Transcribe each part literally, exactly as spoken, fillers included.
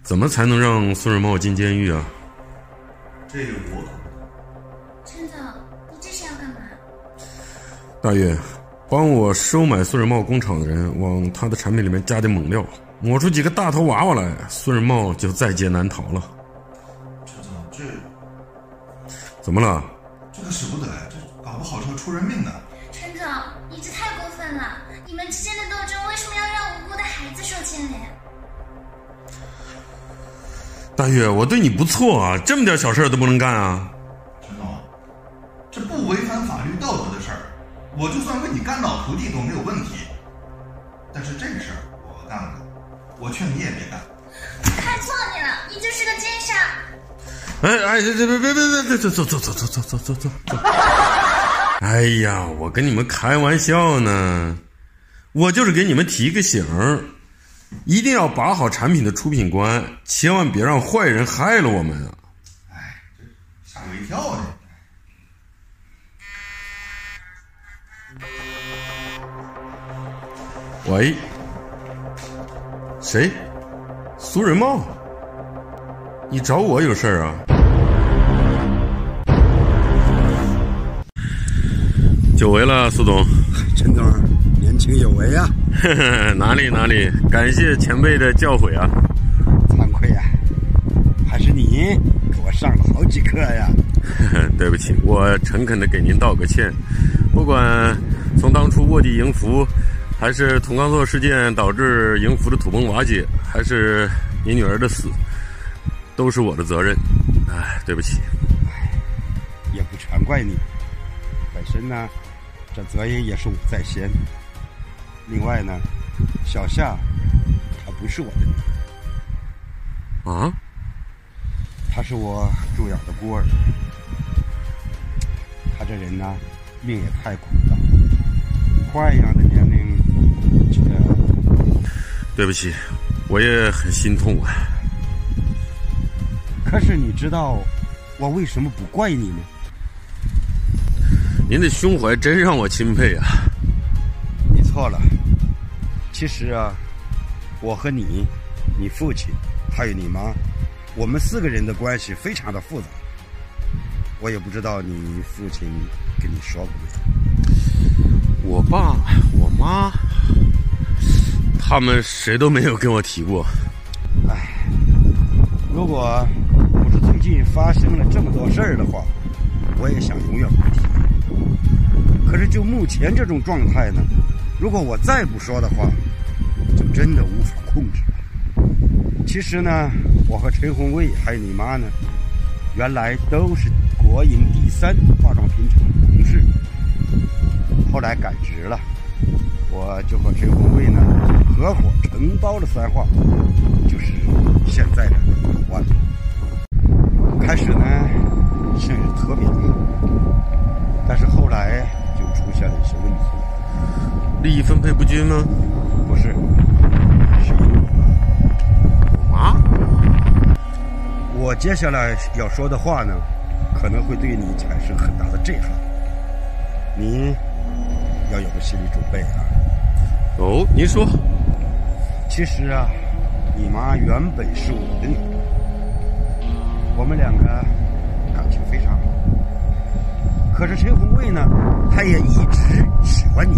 怎么才能让孙瑞茂进监狱啊？ 这个我可陈总，你这是要干嘛？ 大岳，帮我收买孙瑞茂工厂的人往他的产品里面加点猛料，抹出几个大头娃娃来，孙瑞茂就在劫难逃了。 陈总，这怎么了？ 这个使不得，这搞不好是会出人命的。 陈总，你这太过分了！你们之间的斗争为什么要让无辜的孩子受牵连？ 大岳，我对你不错啊，这么点小事都不能干啊？ 陈总，这不违反法律道德的事儿，我就算为你肝脑涂地都没有问题。但是这个事儿我干不了，我劝你也别干。 看错你了，你就是个奸商！ 哎哎，别别别别别，走走走走走走走走走走！哎呀，我跟你们开玩笑呢，我就是给你们提个醒儿，一定要把好产品的出品关，千万别让坏人害了我们啊！ 哎，这吓我一跳呢。 喂，谁？苏仁茂？你找我有事儿啊？久违了，苏总。 陈总，年轻有为啊！ 哪里哪里，感谢前辈的教诲啊！ 惭愧啊，还是你给我上了好几课呀！ 对不起，我诚恳的给您道个歉。不管从当初卧底营服，还是铜钢座事件导致营服的土崩瓦解，还是你女儿的死，都是我的责任。哎，对不起。 哎，也不全怪你，本身呢，这责任也是我在先。另外呢，小夏她不是我的女儿啊， 她是我助养的孤儿。她这人呢，命也太苦了，花一样的年龄，这对不起，我也很心痛啊。 可是你知道我为什么不怪你吗？ 您的胸怀真让我钦佩啊！ 你错了，其实啊，我和你、你父亲还有你妈，我们四个人的关系非常的复杂。我也不知道你父亲跟你说过没有。 我爸、我妈，他们谁都没有跟我提过。 唉，如果不是最近发生了这么多事儿的话，我也想永远不提。可是就目前这种状态呢，如果我再不说的话，就真的无法控制了。其实呢，我和陈红卫还有你妈呢，原来都是国营第三化妆品厂的同事。后来赶职了，我就和陈红卫呢合伙承包了三化，就是现在的老万。开始呢，生意特别好，但是后来就出现了一些问题。 利益分配不均吗？ 不是，是因为我妈。 我接下来要说的话呢，可能会对你产生很大的震撼，你要有个心理准备啊。 哦，您说。 其实啊，你妈原本是我的女儿，我们两个感情非常好。可是陈红卫呢，他也一直喜欢你。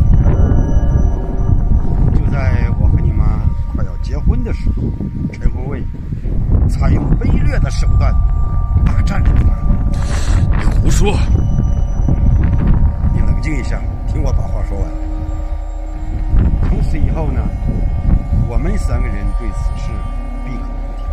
就在我和你妈快要结婚的时候，陈红卫采用卑劣的手段霸占了他。 你胡说！ 你冷静一下，听我把话说完。从此以后呢，我们三个人对此事闭口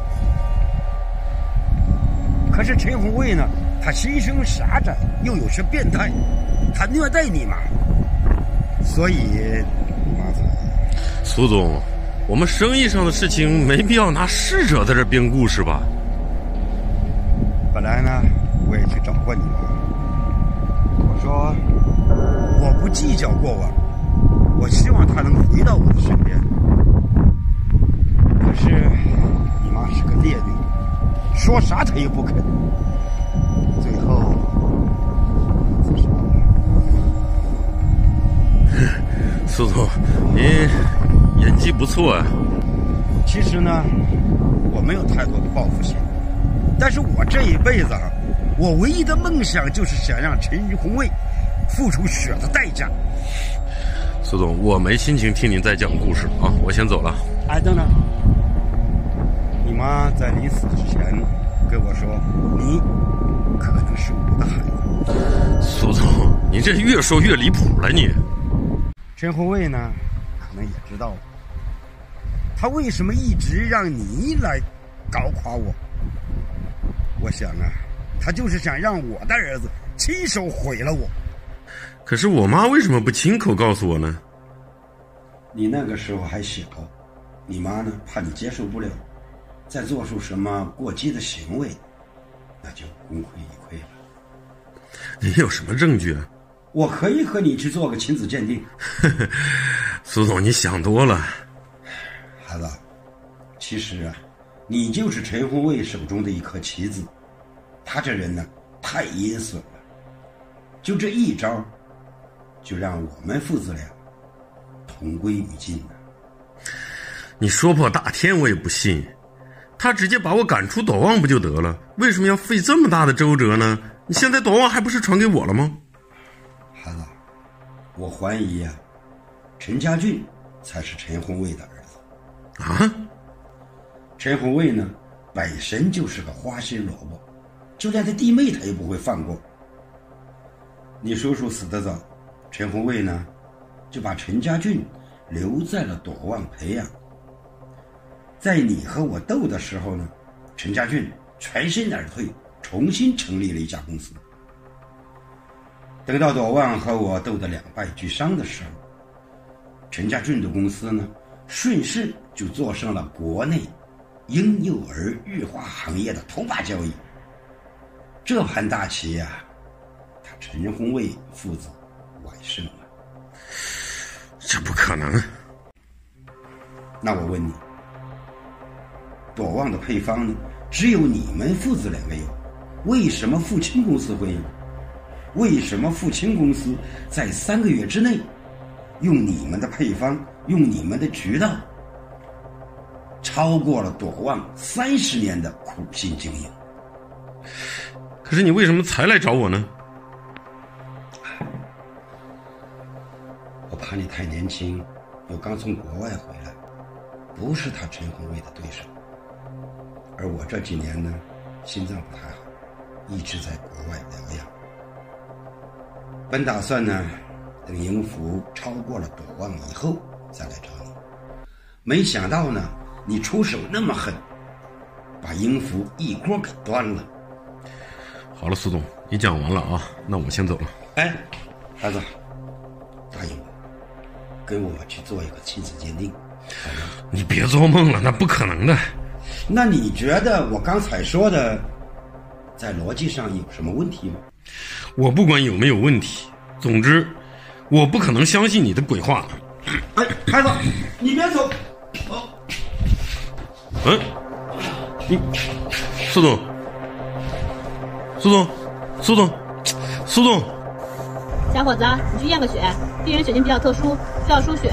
不提。可是陈红卫呢，他心胸狭窄，又有些变态，他虐待你妈，所以你妈才…… 苏总，我们生意上的事情没必要拿逝者在这编故事吧？ 本来呢，我也去找过你妈，我说我不计较过往，我希望她能回到我的身边。可是你妈是个烈女，说啥她也不肯，最后自杀了。 苏总，您演技不错啊。 其实呢， 我没有太多的报复心，但是我这一辈子啊，我唯一的梦想就是想让陈红卫付出血的代价。 苏总，我没心情听您再讲故事啊，我先走了。 哎，等等，你妈在临死之前跟我说，你可能是我的孩子。 苏总，您这越说越离谱了你。 陈红卫呢，可能也知道他为什么一直让你来搞垮我。我想啊，他就是想让我的儿子亲手毁了我。 可是我妈为什么不亲口告诉我呢？ 你那个时候还小，你妈呢怕你接受不了，再做出什么过激的行为，那就功亏一篑了。 你有什么证据啊？ 我可以和你去做个亲子鉴定。 苏总，你想多了。 孩子，其实啊，你就是陈红卫手中的一颗棋子，他这人呢太阴损了，就这一招就让我们父子俩同归于尽了。 你说破大天我也不信，他直接把我赶出躲望不就得了？为什么要费这么大的周折呢？你现在躲望还不是传给我了吗？ 孩子，我怀疑啊，陈家俊才是陈红卫的儿子。 啊？ 陈红卫呢本身就是个花心萝卜，就连他弟妹他也不会放过。你叔叔死得早，陈红卫呢就把陈家俊留在了躲望培养。在你和我斗的时候呢，陈家俊全身而退，重新成立了一家公司。等到躲望和我斗得两败俱伤的时候，陈家俊的公司呢顺势就做上了国内婴幼儿日化行业的头把交椅。这盘大棋呀、啊，他陈红卫父子完胜了。 这不可能。 那我问你，躲望的配方呢只有你们父子两个有，为什么富清公司会有？为什么富清公司在三个月之内用你们的配方，用你们的渠道，超过了躲望三十年的苦心经营？ 可是你为什么才来找我呢？ 我怕你太年轻，又刚从国外回来，不是他陈红卫的对手。而我这几年呢，心脏不太好，一直在国外疗养。本打算呢，等营福超过了躲望以后再来找你。没想到呢，你出手那么狠，把营福一锅给端了。 好了，苏总，你讲完了啊，那我先走了。 哎，孩子，答应我，跟我去做一个亲子鉴定，好吗？ 你别做梦了，那不可能的。 那你觉得我刚才说的在逻辑上有什么问题吗？ 我不管有没有问题，总之我不可能相信你的鬼话。 哎，孩子，你别走。哦， 嗯，你苏总，苏总，苏总，苏总， 小伙子，你去验个血，病人血型比较特殊，需要输血。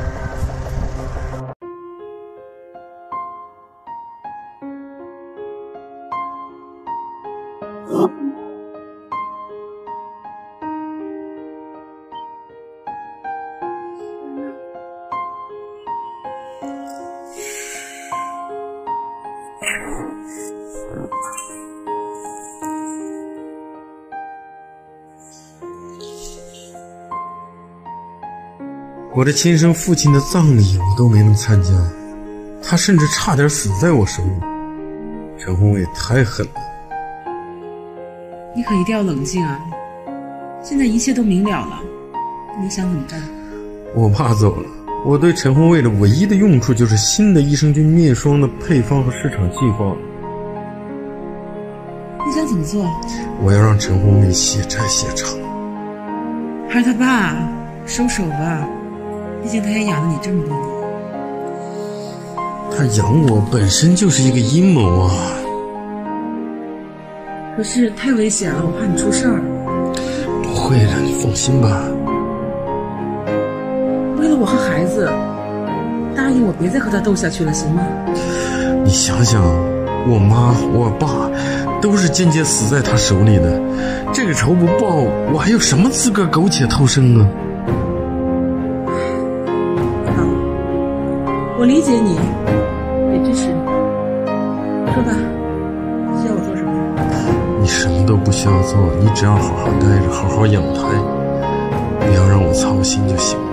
我的亲生父亲的葬礼我都没能参加，他甚至差点死在我手里。陈红卫太狠了。 你可一定要冷静啊！现在一切都明了了，你想怎么办？ 我爸走了，我对陈红卫的唯一的用处就是新的益生菌灭霜的配方和市场计划。 你想怎么做？ 我要让陈红卫血债血偿。 还是他爸，收手吧，毕竟他也养了你这么多年。 他养我本身就是一个阴谋啊！ 可是太危险了，我怕你出事儿。 不会的，你放心吧。 为了我和孩子，答应我别再和他斗下去了，行吗？ 你想想，我妈我爸都是间接死在他手里的，这个仇不报，我还有什么资格苟且偷生啊？ 好，我理解你，也支持你。说吧，需要我做什么？ 你什么都不需要做，你只要好好待着，好好养胎，不要让我操心就行了。